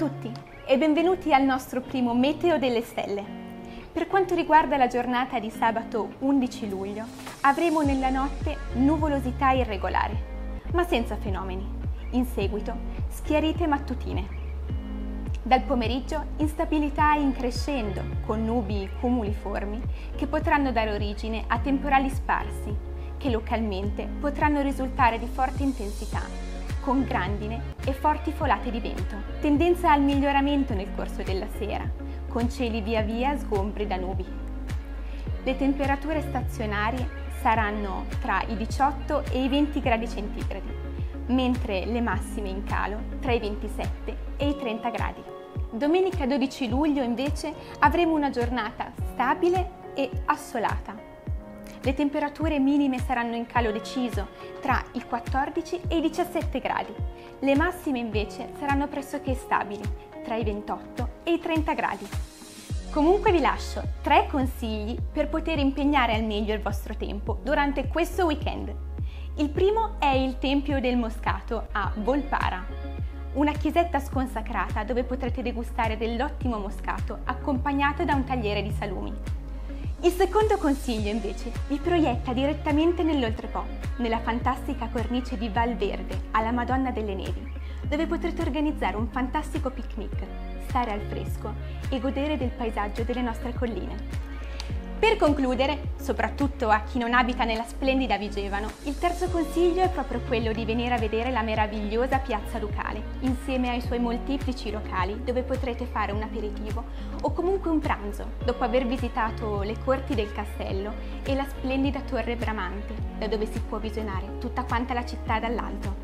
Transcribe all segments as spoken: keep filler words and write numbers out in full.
tutti e benvenuti al nostro primo Meteo delle Stelle. Per quanto riguarda la giornata di sabato undici luglio, avremo nella notte nuvolosità irregolare, ma senza fenomeni. In seguito, schiarite mattutine. Dal pomeriggio, instabilità in crescendo, con nubi cumuliformi che potranno dare origine a temporali sparsi, che localmente potranno risultare di forte intensità, con grandine e forti folate di vento. Tendenza al miglioramento nel corso della sera, con cieli via via sgombri da nubi. Le temperature stazionarie saranno tra i diciotto e i venti gradi centigradi, mentre le massime in calo tra i ventisette e i trenta gradi. Domenica dodici luglio invece avremo una giornata stabile e assolata. Le temperature minime saranno in calo deciso tra i quattordici e i diciassette gradi. Le massime invece saranno pressoché stabili tra i ventotto e i trenta gradi. Comunque vi lascio tre consigli per poter impegnare al meglio il vostro tempo durante questo weekend. Il primo è il Tempio del Moscato a Volpara, una chiesetta sconsacrata dove potrete degustare dell'ottimo moscato accompagnato da un tagliere di salumi. Il secondo consiglio invece vi proietta direttamente nell'Oltrepo, nella fantastica cornice di Val Verde, alla Madonna delle Nevi, dove potrete organizzare un fantastico picnic, stare al fresco e godere del paesaggio delle nostre colline. Per concludere, soprattutto a chi non abita nella splendida Vigevano, il terzo consiglio è proprio quello di venire a vedere la meravigliosa Piazza Ducale, insieme ai suoi molteplici locali dove potrete fare un aperitivo o comunque un pranzo, dopo aver visitato le corti del castello e la splendida torre Bramante, da dove si può visionare tutta quanta la città dall'alto.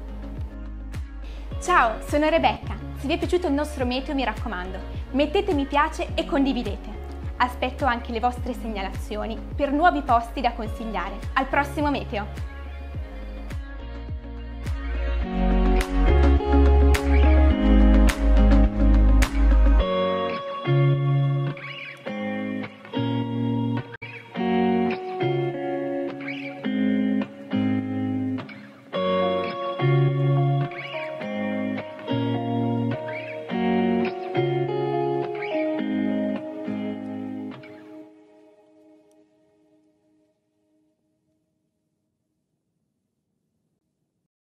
Ciao, sono Rebecca. Se vi è piaciuto il nostro meteo, mi raccomando, mettete mi piace e condividete. Aspetto anche le vostre segnalazioni per nuovi posti da consigliare. Al prossimo meteo!